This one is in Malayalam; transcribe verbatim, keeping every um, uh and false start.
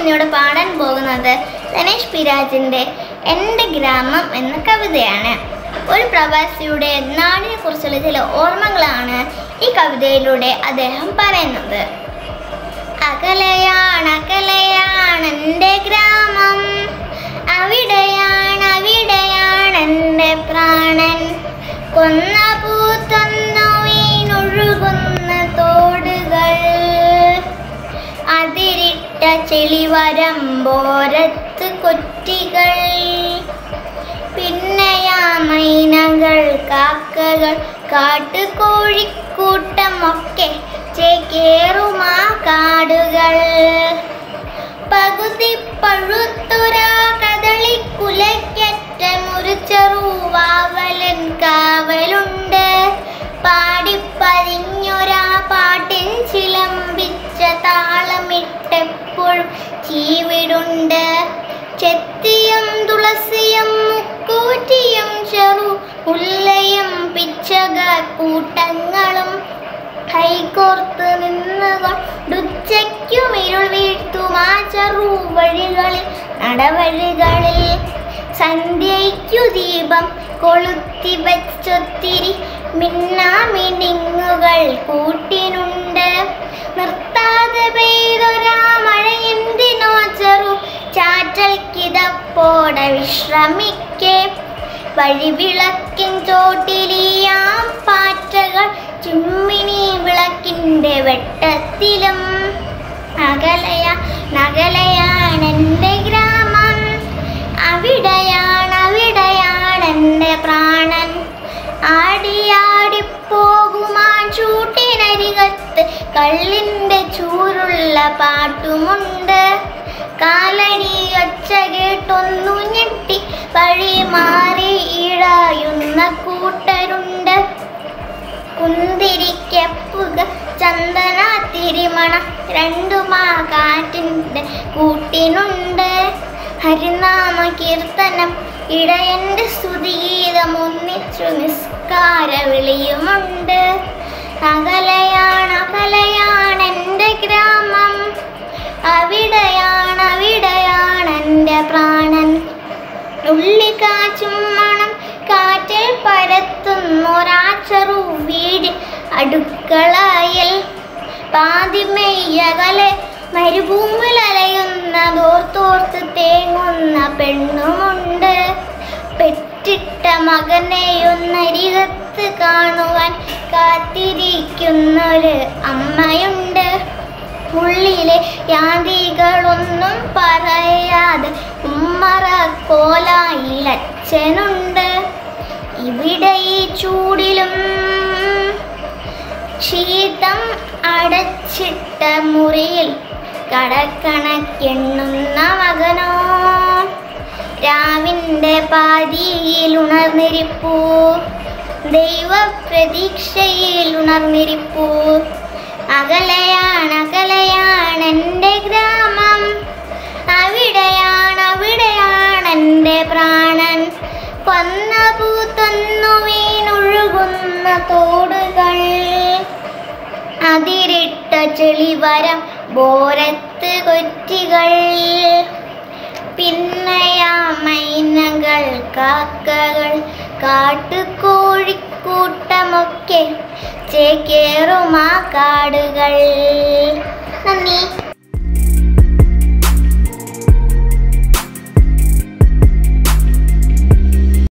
ഇന്നിവിടെ പാടാൻ പോകുന്നത് ധനേഷ് പി രാജിൻ്റെ എൻ്റെ ഗ്രാമം എന്ന കവിതയാണ്. ഒരു പ്രവാസിയുടെ നാടിനെ കുറിച്ചുള്ള ചില ഓർമ്മകളാണ് ഈ കവിതയിലൂടെ അദ്ദേഹം പറയുന്നത്. അകലയാണ് അകലയാണ് എൻ്റെ ഗ്രാമം, അവിടെയാണ് അവിടെയാണ് എൻ്റെ പ്രാണൻ. കൊന്ന പൂത്തൊന്നു വീണൊഴുകുന്ന തോടുകൾ, അതിരിട്ട ചെളിവരമ്പോരത്ത് കൊറ്റികൾ, പിന്നെയാ മൈനകൾ കാക്കകൾ കാട്ടുകോഴിക്കൂട്ടമൊക്കെ ചേക്കേറുമാ കാടുകൾ. പകുതി പഴുത്തൊരാ കദളിക്കുലയ്ക്കറ്റമൊരു ചെറുവാവലൻ കാവലുണ്ട്. പാടിപ്പതിഞ്ഞൊരാ പാട്ടിൻ ചിലമ്പിച്ച താളമിട്ടെപ്പോഴും ചീവിടുണ്ട്. ചെത്തിയും തുളസിയും മുക്കൂറ്റിയും ചെറു മുല്ലയും പിച്ചക കൂട്ടങ്ങളും കൈകോർത്ത് നിന്നുകൊണ്ടുച്ചയ്ക്കും ഇരുൾ വീഴ്ത്തുമാ ചെറു വഴികളിൽ നടവഴികളിൽ. സന്ധ്യയ്ക്കു ദീപം കൊളുത്തി വെച്ചൊത്തിരി മിന്നാമിനിങ്ങുകൾ കൂട്ടിനുണ്ട്. നിർത്താതെ പെയ്തൊരാ മഴയെന്തിനോ ചെറു ചാറ്റൽക്കിതപ്പോടെ വിശ്രമിക്കേ. വഴിവിളക്കിൻ ചോട്ടിലിയാം പാറ്റകൾ ചിമ്മിനി വിളക്കിൻ്റെ വെട്ടത്തിലും. അകലയ നകലയാണ് എൻ്റെ ഗ്രാമം, അവിടെയാണ് അവിടെയാണ് എൻ്റെ പ്രാണൻ. ആടിയാടിപ്പോകുമാ ചൂട്ടിനരികത്ത് കള്ളിൻ്റെ ചൂരുള്ള പാട്ടുമുണ്ട്. കാലടിയൊച്ച കേട്ടൊന്നു ഞെട്ടി വഴി മാറി ഇഴയുന്ന കൂട്ടരുണ്ട്. കുന്തിരിക്കപ്പുക ചന്ദന തിരിമണ രണ്ടുമാ കാറ്റിൻ്റെ കൂട്ടിനുണ്ട്. ഹരിനാമ കീർത്തനം ഇടയൻ്റെ സ്തുതിഗീതം ഒന്നിച്ചു നിസ്കാര വിളിയുമുണ്ട്. അകലയാണ് അകലയാണ് എൻ്റെ ഗ്രാമം, അവിടെയാണ് അവിടെയാണ് എൻ്റെ പ്രാണൻ. ഉള്ളി കാച്ചും മണം കാറ്റിൽ പരത്തുന്നൊരാ ചെറു വീട് അടുക്കളയിൽ. പാതിമെയ്യകലെ മരുഭൂമിലലയുന്നതോർത്തോർത്ത് തേങ്ങുന്ന പെണ്ണുമുണ്ട്. പെറ്റിട്ട മകനെയൊന്നരികത്ത് കാണുവാൻ കാത്തിരിക്കുന്നൊരു അമ്മയുണ്ട്. ഉള്ളിലെ യാതികളൊന്നും പറയാതെ ഉമ്മറ കോലായിൽ അച്ഛനുണ്ട്. ഇവിടെ ഈ ചൂടിലും ശീതം അടച്ചിട്ട മുറിയിൽ കടക്കണക്കെണ്ണുന്ന മകനോ രാവിൻ്റെ പാതിയിൽ ഉണർന്നിരിപ്പൂ, ദൈവ പ്രതീക്ഷയിൽ ഉണർന്നിരിപ്പൂ. അകലയാണ് അകലയാണ് എൻ്റെ ഗ്രാമം, അവിടെയാണ് അവിടെയാണ് എൻ്റെ പ്രാണൻ. കൊന്ന പൂത്തൊന്നു വീണൊഴുകുന്ന തോടുകൾ, അതിരിട്ട ചെളിവരം ബോരത്ത് കൊറ്റികൾ, പിന്നെയാ മൈനകൾ കാക്കകൾ കാട്ടുകോഴിക്കൂട്ടമൊക്കെ ചേക്കേറുമാ കാടുകൾ.